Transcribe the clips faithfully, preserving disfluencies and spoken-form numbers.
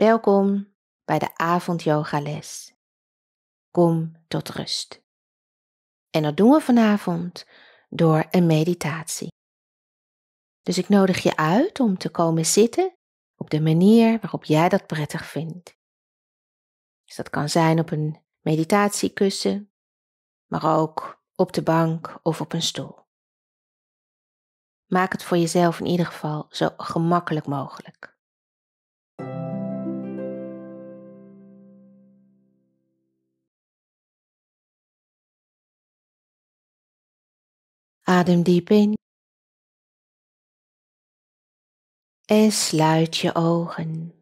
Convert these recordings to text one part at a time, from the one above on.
Welkom bij de avondyogales. Kom tot rust. En dat doen we vanavond door een meditatie. Dus ik nodig je uit om te komen zitten op de manier waarop jij dat prettig vindt. Dus dat kan zijn op een meditatiekussen, maar ook op de bank of op een stoel. Maak het voor jezelf in ieder geval zo gemakkelijk mogelijk. Adem diep in en sluit je ogen.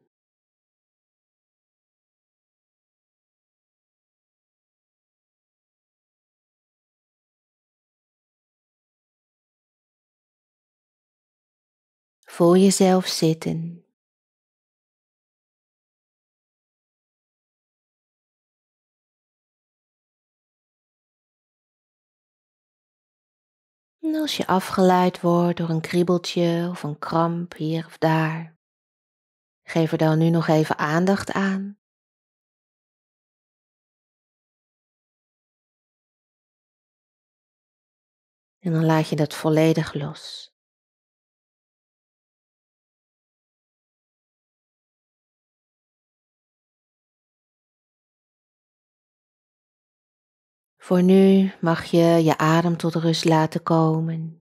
Voel jezelf zitten. En als je afgeleid wordt door een kriebeltje of een kramp hier of daar, geef er dan nu nog even aandacht aan. En dan laat je dat volledig los. Voor nu mag je je adem tot rust laten komen.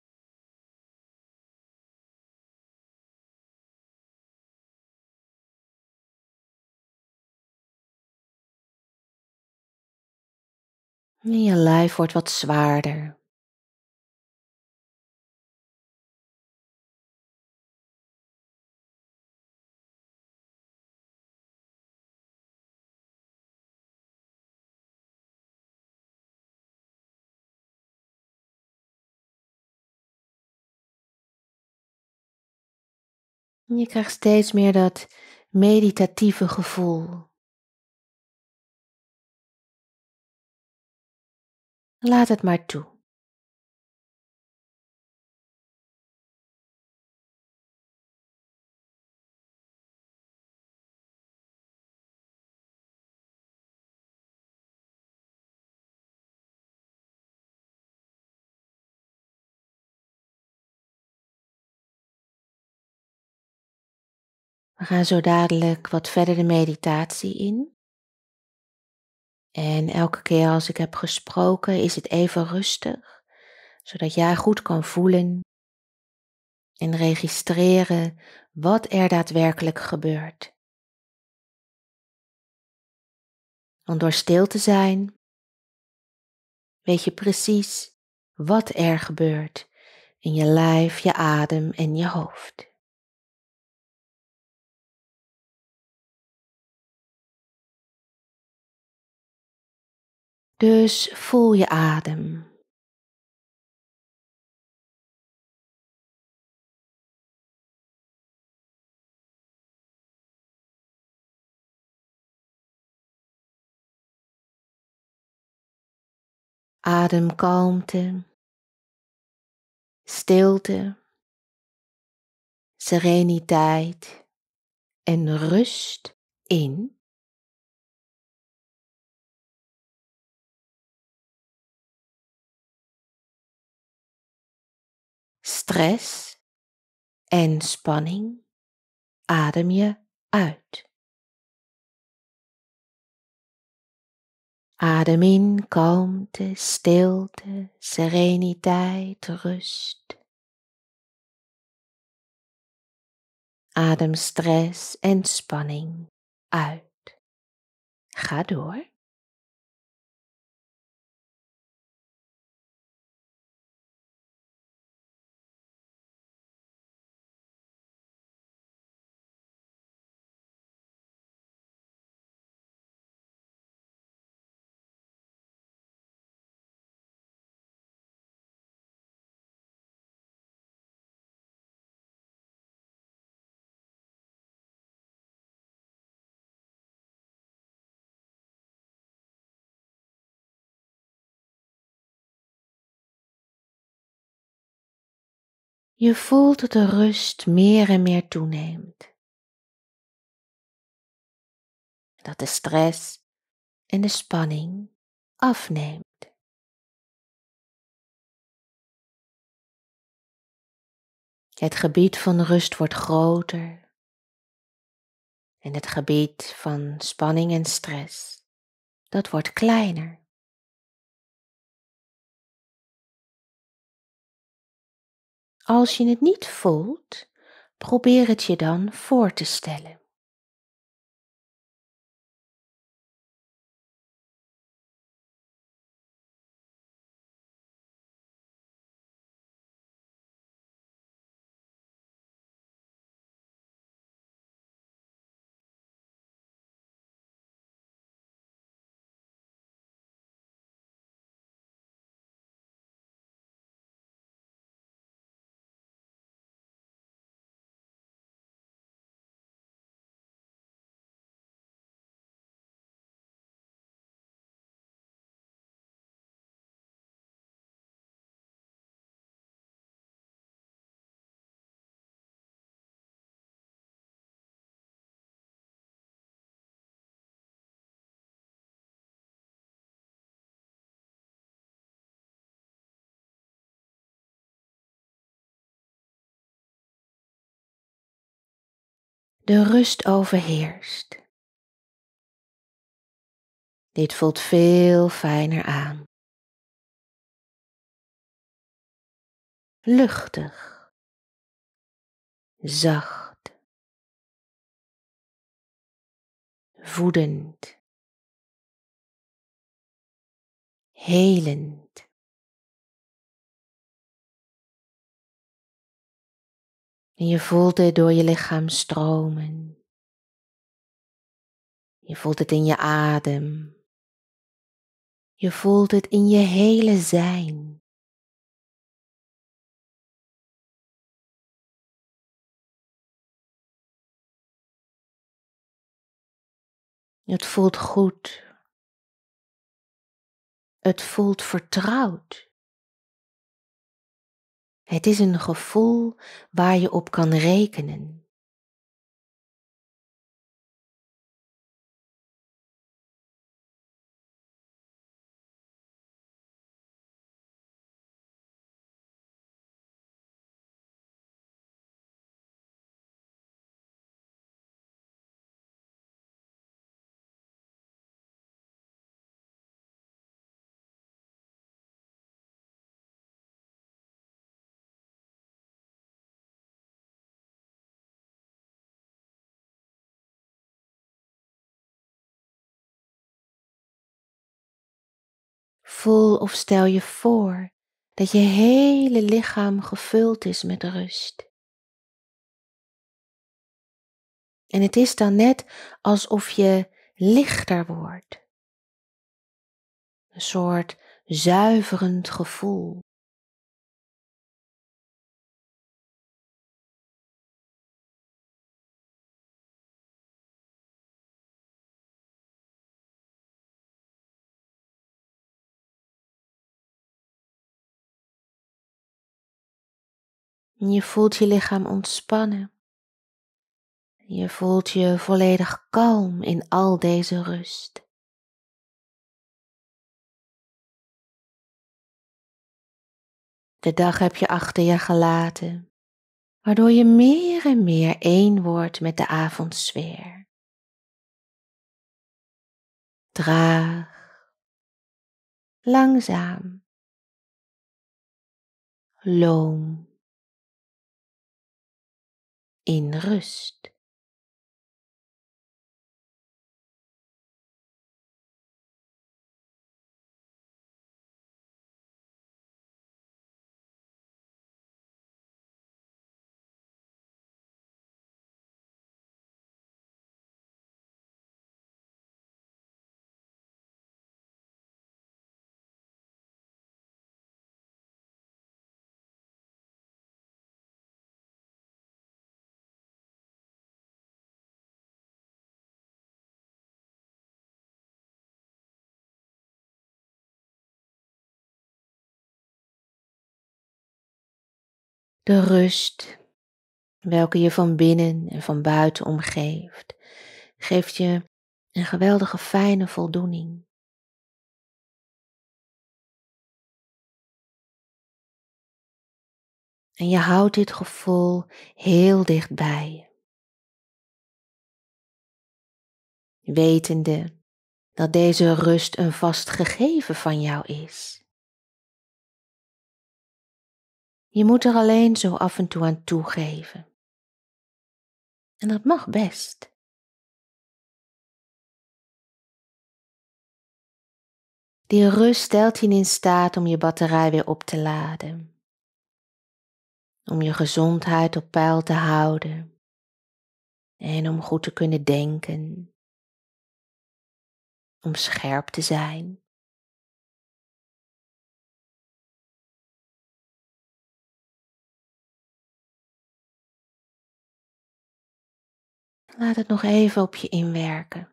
En je lijf wordt wat zwaarder. En je krijgt steeds meer dat meditatieve gevoel. Laat het maar toe. We gaan zo dadelijk wat verder de meditatie in. En elke keer als ik heb gesproken is het even rustig, zodat jij goed kan voelen en registreren wat er daadwerkelijk gebeurt. Want door stil te zijn, weet je precies wat er gebeurt in je lijf, je adem en je hoofd. Dus voel je adem. Adem kalmte, stilte, sereniteit en rust in. Stress en spanning adem je uit. Adem in kalmte, stilte, sereniteit, rust. Adem stress en spanning uit. Ga door. Je voelt dat de rust meer en meer toeneemt. dat de stress en de spanning afneemt. Het gebied van rust wordt groter en het gebied van spanning en stress, dat wordt kleiner. Als je het niet voelt, probeer het je dan voor te stellen. De rust overheerst. Dit voelt veel fijner aan. Luchtig, zacht, voedend, helend. En je voelt het door je lichaam stromen. Je voelt het in je adem. Je voelt het in je hele zijn. Het voelt goed. Het voelt vertrouwd. Het is een gevoel waar je op kan rekenen. Voel of stel je voor dat je hele lichaam gevuld is met rust. En het is dan net alsof je lichter wordt. Een soort zuiverend gevoel. En je voelt je lichaam ontspannen. Je voelt je volledig kalm in al deze rust. De dag heb je achter je gelaten, waardoor je meer en meer één wordt met de avondsfeer. Traag, langzaam, loom, in rust. De rust, welke je van binnen en van buiten omgeeft, geeft je Een geweldige fijne voldoening. En je houdt dit gevoel heel dichtbij je. Wetende dat deze rust een vast gegeven van jou is. Je moet er alleen zo af en toe aan toegeven. En dat mag best. Die rust stelt je in staat om je batterij weer op te laden. Om je gezondheid op peil te houden. En om goed te kunnen denken. Om scherp te zijn. Laat het nog even op je inwerken.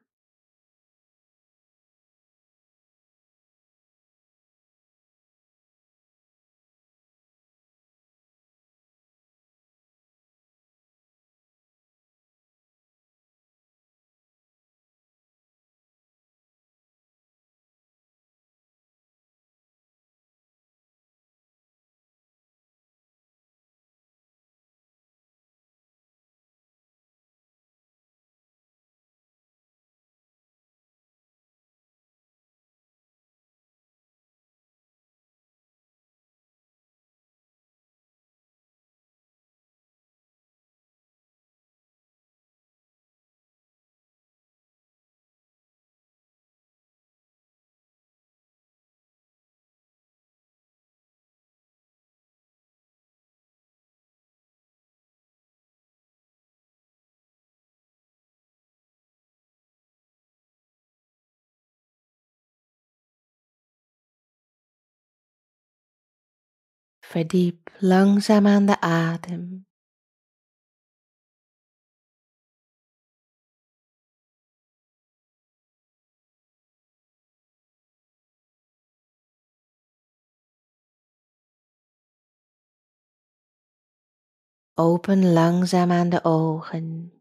Verdiep langzaam aan de adem. Open langzaam aan de ogen.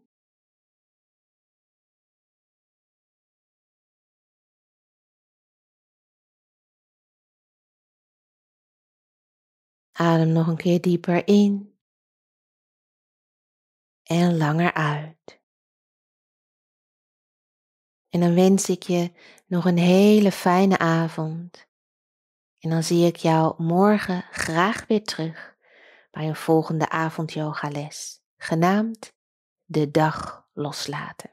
Adem nog een keer dieper in. En langer uit. En dan wens ik je nog een hele fijne avond. En dan zie ik jou morgen graag weer terug bij een volgende avondyogales, genaamd De Dag Loslaten.